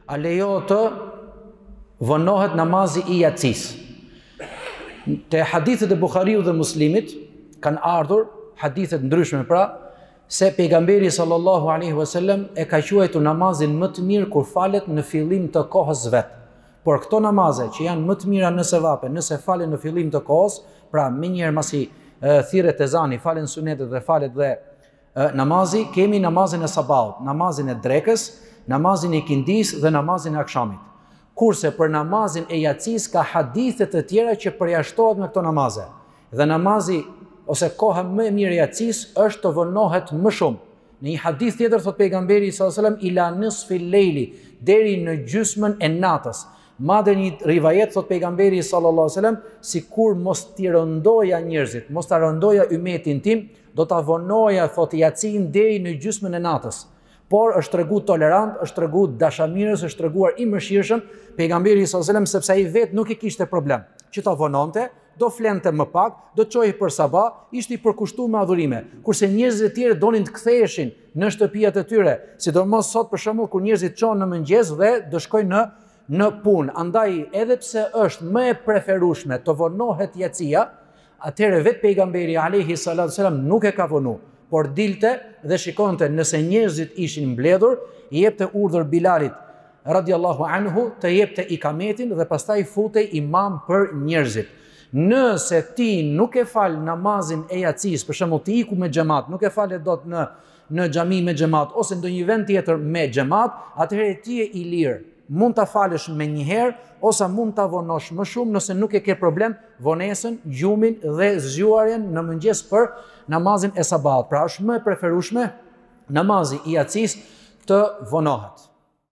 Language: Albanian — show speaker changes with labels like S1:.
S1: a lejohet të vonohet namazi I jacisë? Te hadithet e Buhariut dhe Muslimit kanë ardhur hadithet ndryshme pra se pejgamberi sallallahu alaihi wasallam e ka quajtur namazin më të mirë kur falet në fillim të kohës vet. Por këto namaze që janë më të mira nëse vape, nëse falen në fillim të kohës, pra minjëherë masi thirret ezani, falen sunetet dhe falet dhe namazi, kemi namazin e sabaut, namazin e drekës, namazin e ikindis dhe namazin e akşamit. Kurse për namazin e jacisë ka hadithe të tjera që përjashtohet me këto namaze. Dhe namazi ose koha më e mirë e jacisë është të vonohet më shumë. Në një hadith tjetër thot pejgamberi sallallahu alajhi wasallam ila nisfil leili, deri në gjysmën e natës. Madje një rivajet thot pejgamberi sallallahu alajhi wasallam, sikur mos t'i rëndoja njerëzit, mos ta rëndoja ummetin tim, do ta vonoja thot jacin deri në gjysmën e natës. Por është tregu tolerant, është tregu dashamirës, është treguar I mëshirshëm pejgamberi sallallahu alajhi wasallam sepse ai vetë nuk I kishte problem që ta vononte, do flente më pak, do çojë për sabah, ishte I përkushtuar me adhurime. Kurse njerëzit e tjerë donin të ktheheshin në shtëpiat e tyre, sidomos sot për shembull kur njerëzit çon në mëngjes dhe do shkojnë në punë. Andaj edhe pse është më e preferueshme të vonohet jacia, atëherë vetë pejgamberi alayhi salatu wasalam nuk e ka vonuar, por dilte dhe shikonte nëse njerëzit ishin mbledhur, I jepte urdhër Bilalit radiallahu anhu të jepte ikametin dhe pastaj futej imam për njerëzit. Nëse ti nuk e fal namazin e jacisë, për shembull ti iku me xhamat, nuk e fale dot në xhami me xhamat ose ndonjë vend tjetër me xhamat, atëherë ti je I lirë. Mund ta falësh me një herë ose mund ta vonosh më shumë nëse nuk e ke problem vonesën, gjumin dhe zgjuarjen në mëngjes për namazin e sabat. Pra është më e preferueshme namazi I jacisë të vonohet.